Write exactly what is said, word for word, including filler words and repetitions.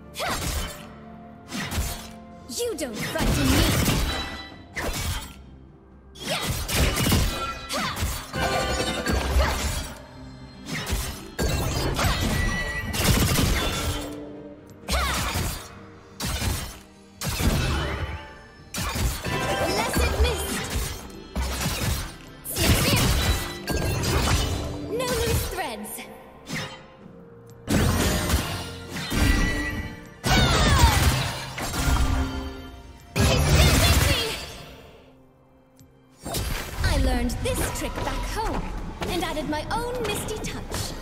You don't frighten me! This trick back home and added my own misty touch.